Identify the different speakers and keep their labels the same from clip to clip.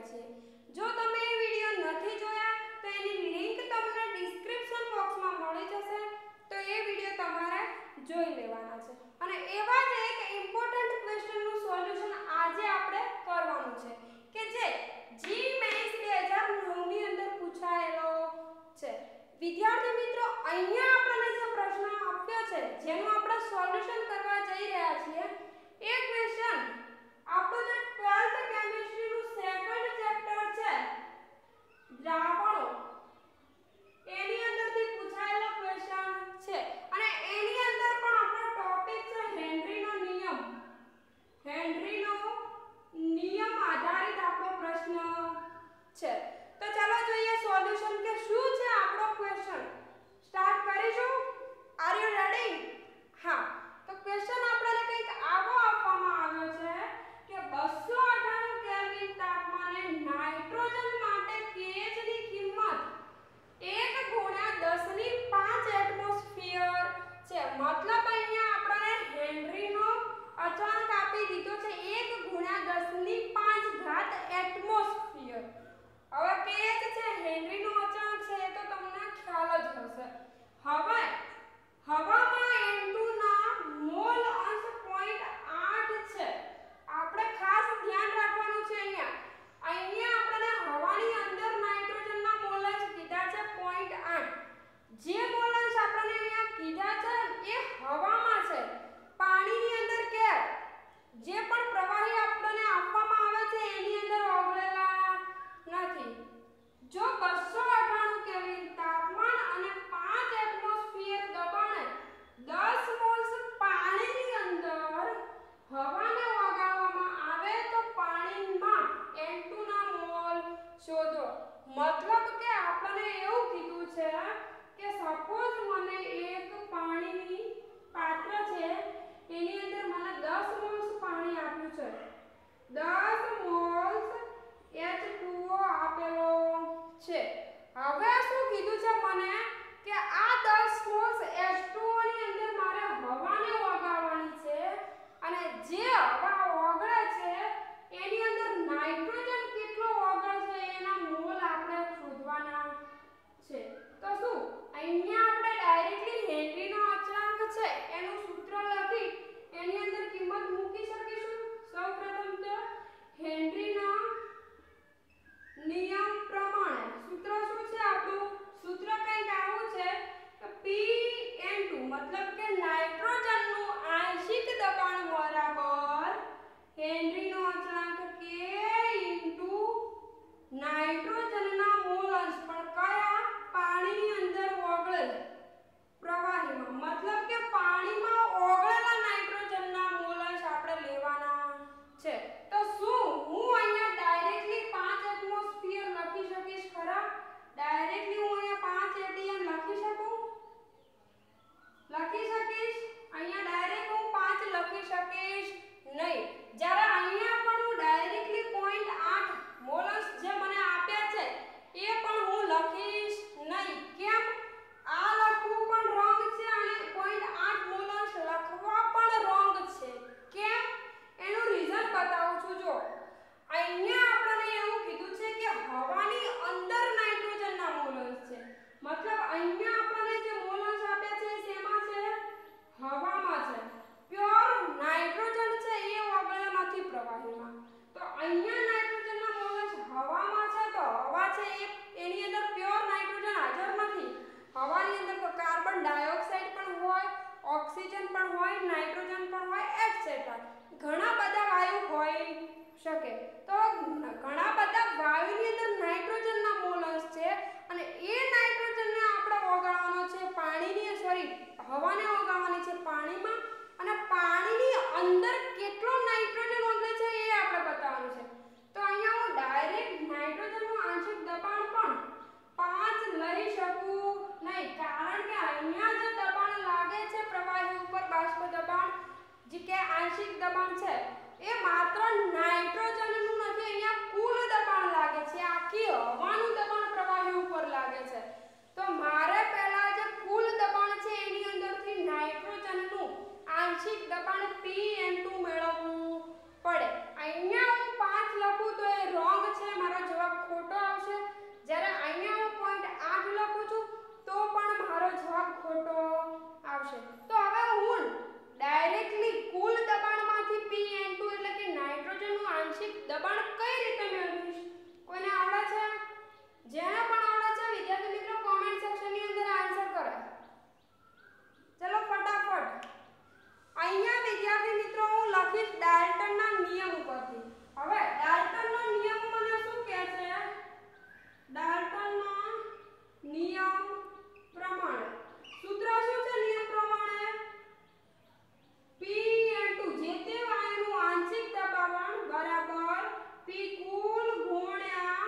Speaker 1: રહ્યા છીએ। જો તમે એ વિડિયો નથી જોયા તો એની લિંક તમને ડિસ્ક્રિપ્શન બોક્સમાં મળી જશે, તો એ વિડિયો તમારે જોઈ લેવાના છે। અને એવા જ એક ઇમ્પોર્ટન્ટ ક્વેશ્ચનનું સોલ્યુશન આજે આપણે કરવાનું છે કે જે જી મેન્સ 2009 ની અંદર પૂછાયેલો છે। વિદ્યાર્થી મિત્રો, અહીંયા આપણને જે પ્રશ્ન આપ્યો છે જેનું આપણે સોલ્યુશન કરવા જઈ રહ્યા છીએ, એ ક્વેશ્ચન આપણો જે 12th કેમિસ્ટ્રીનું સેકન્ડ ચેપ્ટર છે દ્રાવણો, એની અંદરથી પૂછાયેલો ક્વેશ્ચન છે। અને એની અંદર પણ આપણો ટોપિક છે હેનરીનો નિયમ। હેનરીનો નિયમ આધારિત આપણો પ્રશ્ન છે। તો ચાલો જોઈએ સોલ્યુશન કે શું છે આપણો ક્વેશ્ચન। સ્ટાર્ટ કરીશું। Are you ready? હા, તો ક્વેશ્ચન આપણને કંઈક આવો આપવામાં આવ્યો છે કે 298 કેલ્વિન તાપમાને નાઇટ્રોજન માટે pH ની કિંમત 1 × 10⁵ એટમોસ્ફિયર છે। મતલબ અહીંયા આપણને હેનરીનો અચળાંક આપી દીધો છે 1 × 10⁵ એટમોસ્ફિયર। હવે pH છે, હેનરીનો અચળાંક છે, એ તો તમને ખ્યાલ જ હશે। હવે હવામાં N2 ના મોલ અંશ 0.8 છે। આપણે ખાસ ધ્યાન રાખવાનું છે અહીંયા આપણને હવાની અંદર નાઇટ્રોજનના મોલ અંશ કીધા છે 0.8। જે મોલ અંશ આપણને અહીંયા કીધા છે એ હવામાં છે, પાણીની અંદર કે જે પણ પ્રવાહી આપણને આપવામાં આવે છે એની અંદર ઓગળેલા નથી। જો 298 કેલ્વિન તાપમાન અને 5 એટમોસ્ફિયર દબાણે 10 મોલ્સ પાણીની અંદર હવાને ઓગાળવામાં આવે તો પાણીમાં N2 ના મોલ શોધો। મતલબ કે આપણને એવું કીધું છે કે સપોઝ મને એક પાણીની પાત્ર છે, એની અંદર મને 10 મોલ્સ પાણી આપ્યું છે, 10 મોલ્સ H2O આપેલો છે। હવે શું કીધું છે મને કે આ 10 મોલ્સ H2O ની અંદર મારે હવાને ઓગાળવાની છે, અને જે હવા ઓગળે છે એની અંદર નાઇટ્રોજન કેટલો ઓગળશે એના મોલ આપણે દબાણ કઈ રીતે મેળવીશ? કોઈને આવડે છે? જેને પણ આવડે છે વિદ્યાર્થી મિત્રો કોમેન્ટ સેક્શનની અંદર આન્સર કરે. ચલો ફટાફટ. અહીંયા વિદ્યાર્થી મિત્રો હું લખીશ ડાલ્ટનના નિયમ ઉપરથી. હવે ડાલ્ટનનો નિયમ મને શું કહે છે? ડાલ્ટનનો નિયમ પ્રમાણે સૂત્ર શું છે? નિયમ પ્રમાણે P જે તે વાયુનું આંશિક દબાણ બરાબર P કુલ ગુણ્યા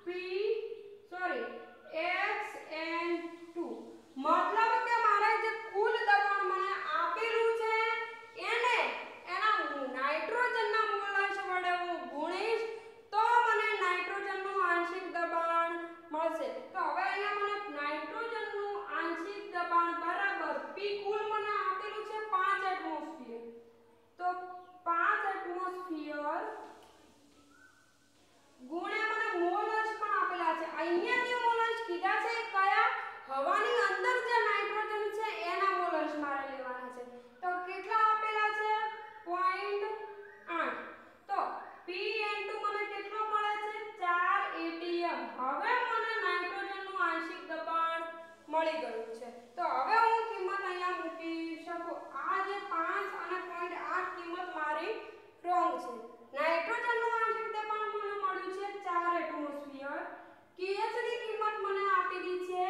Speaker 1: X(N2). મતલબ કે મારે જે કુલ દબાણ મને આપેલું છે એને એના નાઇટ્રોજનના મોલાંશ વડે હું ગુણીશ તો મને નાઇટ્રોજનનું આંશિક દબાણ મળશે. તો હવે અહીંયા મને નાઇટ્રોજનનું આંશિક દબાણ બરાબર P કુલ મને આપેલું છે 5 એટમોસ્ફિયર. તો 5 એટમોસ્ફિયર ગુણ્યા મને મોલાંશ પણ આપેલા છે. અહીંયા જે મોલાંશ કીધા છે એ કયા? હવાની અંદર જે નાઇટ્રોજન છે એના મોલાંશ મારે લેવાના છે. તો કેટલા આપેલા છે? 0.8. તો Pn2 મને કેટલો મળે છે? 4 atm. હવે મને નાઇટ્રોજનનું આંશિક દબાણ મળી ગયું છે. તો હવે હું કિંમત અહીંયા મૂકી શકું. આ જે 5 અને 0.8 કિંમત મારી રોંગ છે. નાઇટ્રોજનનું આંશિક દબાણ મને મળ્યું છે 4 એટમોસ્ફિયર. KH ની કિંમત મને આપેલી છે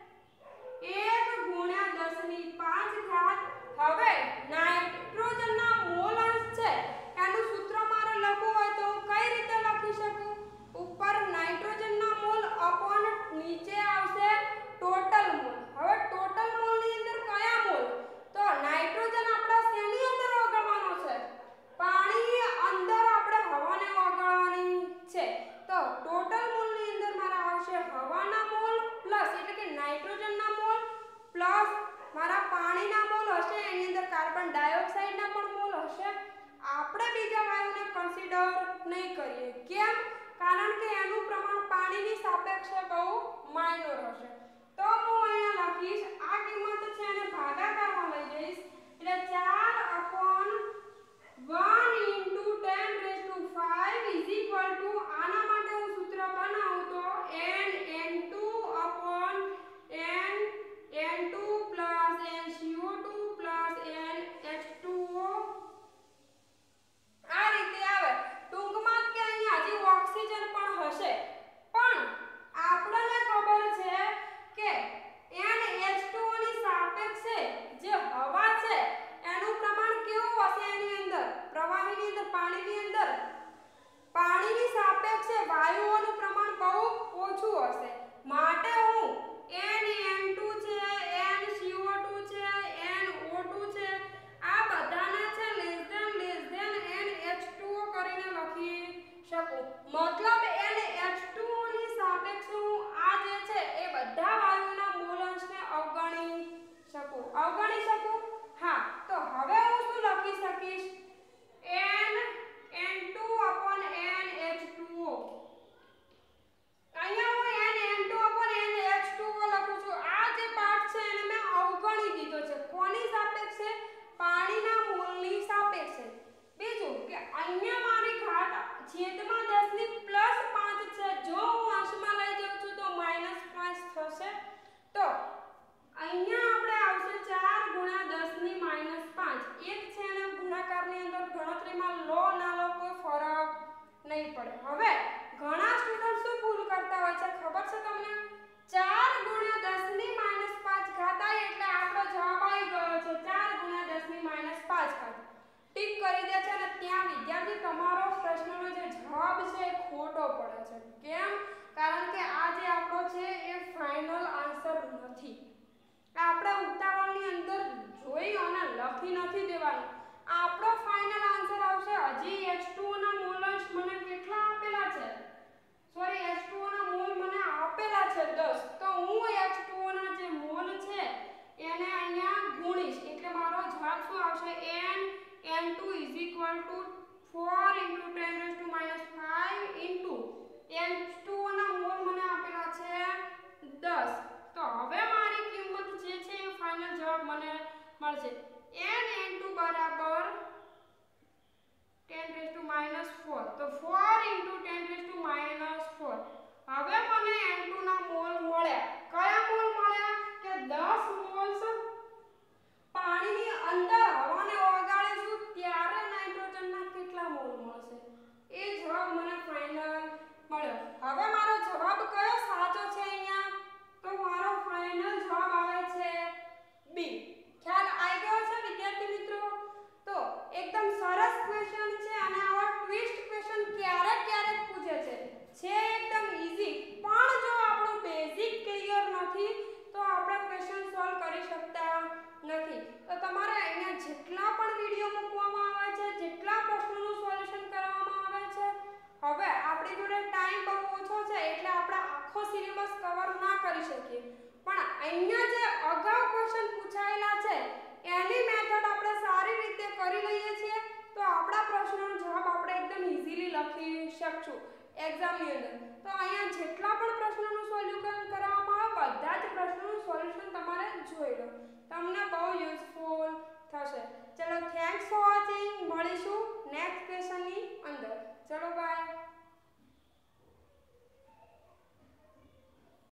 Speaker 1: 1 × 10⁵. હવે નાઇટ્રોજનના મોલાંશ છે એનું સૂત્ર મારે લખવું હોય તો કઈ રીતે લખી શકું? ઉપર નાઇટ્રોજનના મોલ અપોન નીચે આવશે ટોટલ મોલ. હવે ટોટલ મોલની અંદર કયા મોલ? તો નાઇટ્રોજન આપણા શેની અંદર ઓગળવાનો છે? પાણીની અંદર આપણે હવાને ઓગળવાની છે. તો ટોટલ મોલની અંદર મારા આવશે હવાના મોલ પ્લસ એટલે કે નાઇટ્રોજનના મોલ પ્લસ મારા પાણીના મોલ હશે. એની અંદર કાર્બન ડાયોક્સાઇડના પણ મોલ હશે. આપણે બીજા વાયુને કન્સિડર નહીં કરીએ. કેમ? કારણ કે એનું પ્રમાણ પાણીની સાપેક્ષે બહુ માઇનોર હશે. તો હું અહીંયા લખીશ આ કિંમત છે એને ભાગાકારમાં લઈ જઈશ એટલે 4/1 × 10⁵ આના માટે હું સૂત્ર બનાવું તો N(N2) + NCO2 + NH2O આ રીતે આવે. ટૂંકમાં કે અહીંયા હજી ઓક્સિજન પણ હશે પણ આપણને ખબર છે કે NH2O ની સાપેક્ષે જે હવા છે એનું પ્રમાણ કેવું હશે? એની અંદર પ્રવાહીની અંદર પાણીની સાપેક્ષે વાયુઓનું પ્રમાણ બહુ ઓછું હશે. માટે હું NN2 છે, NCO2 છે, NO2 છે આ બધાને છે NH2O કરીને લખી શકું. મતલબ NH2O ની સાપેક્ષે હું આ જે છે એ બધા વાયુઓના મોલાંશને અવગણી શકું. હા. તો હવે હું શું લખી શકીશ? N(N2)/NH2O. અહીંયા હું NN2/NH2O લખું છું. આ જે પાર્ટ છે એને મેં અવગણી દીધો છે. કોની સાપેક્ષે? પાણીના મોલની સાપેક્ષે. બીજું કે અહીંયા મારી ઘાત છેદમાં 10⁻5 છે. જો હું અંશમાં લઈ જાઉં છું તો -5 થશે. તો અહીંયા આપણે આવશે 4 × 10⁻5. એક છે એને ગુણાકારની અંદર ગણતરીમાં લો ના લો કોઈ ફરક નહીં પડે. હવે ઘણા સ્ટુડન્ટ શું ભૂલ કરતા હોય છે ખબર છે તમને? 4 × 10⁻5 એટલે આપણો જવાબ આવી ગયો છે 4 × 10⁻5. ટીક કરી દે છે અને ત્યાં વિદ્યાર્થી તમારો પ્રશ્નનો જે જવાબ છે એ ખોટો પડે છે. કેમ? કારણ કે આ જે આપણો છે એ ફાઇનલ આન્સર નથી. આપણે ઉતાવળની અંદર જોઈ અને લખી નથી દેવાનું. આપણો ફાઇનલ આન્સર આવશે હજી H2O ના મોલાંશ મને કેટલા આપેલા છે? સોરી H2O ના મોલ મને આપેલા છે 10. તો હું H2O ના જે મોલ છે એને અહીંયા ગુણીશ એટલે મારો જવાબ શું આવશે? N(N2) = 4 × 10⁻5 H2O ના મોલ મને આપેલા છે 10. તો હવે મારી કિંમત જે છે એ ફાઇનલ જવાબ મને મળશે NN2 = 10⁻4. તો 4 × શકશું એક્ઝામની અંદર. તો અહીંયા જેટલા પણ પ્રશ્નોનું સોલ્યુશન કરવામાં આવે બધા જ પ્રશ્નોનું સોલ્યુશન તમારે જોઈ લો, તમને બહુ યુઝફુલ થશે. ચલો થેન્ક્સ ફોર વોચિંગ, મળીશું નેક્સ્ટ ક્વેશ્ચનની અંદર. ચલો બાય.